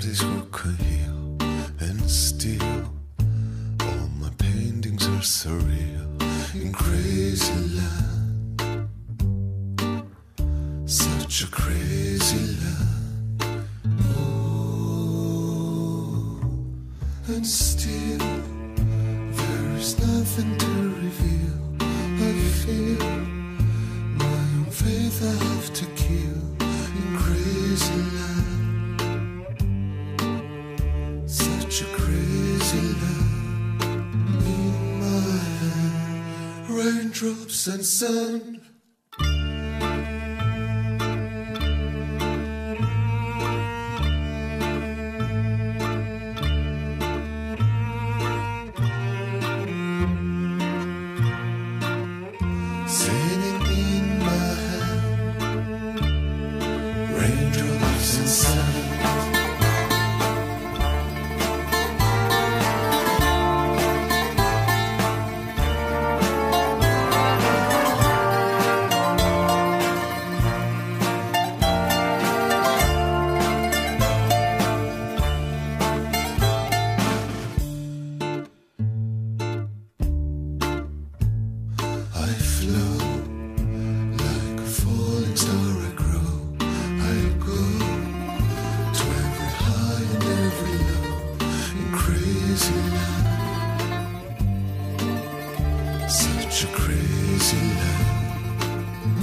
bodies who can heal and steal. All my paintings are surreal in crazy land. Such a crazy land. Oh, and still there is nothing to reveal. I feel my own faith I have to kill in crazy land. Such a crazy land. In my hand, raindrops and sun.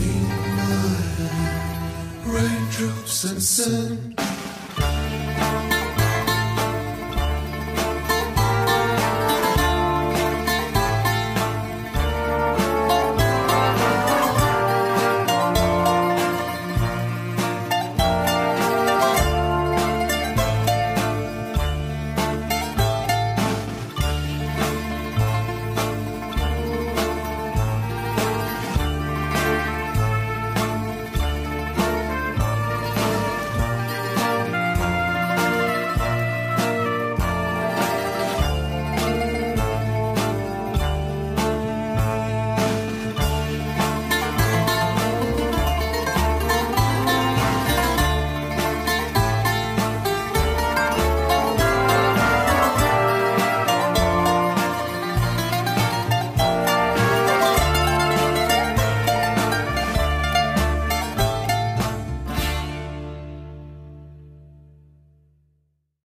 Raindrops and sun.